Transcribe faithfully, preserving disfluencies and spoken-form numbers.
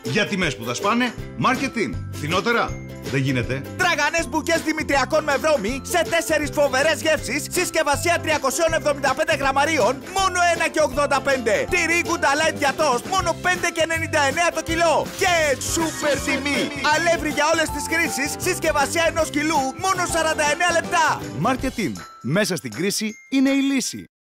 Για τιμές που θα σπάνε, Marketing. Φθηνότερα. Δεν γίνεται. Τραγανές μπουκές δημητριακών με βρώμη σε τέσσερις φοβερές γεύσεις. Συσκευασία τριακόσια εβδομήντα πέντε γραμμαρίων, μόνο ένα και ογδόντα πέντε. Τυρί Γκουνταλάιτ για τόστ, μόνο πέντε και ενενήντα εννέα το κιλό. Και σούπερ τιμή. Αλεύρι για όλες τις κρίσεις. Συσκευασία ενός κιλού, μόνο σαράντα εννέα λεπτά. Marketing. Μέσα στην κρίση είναι η λύση.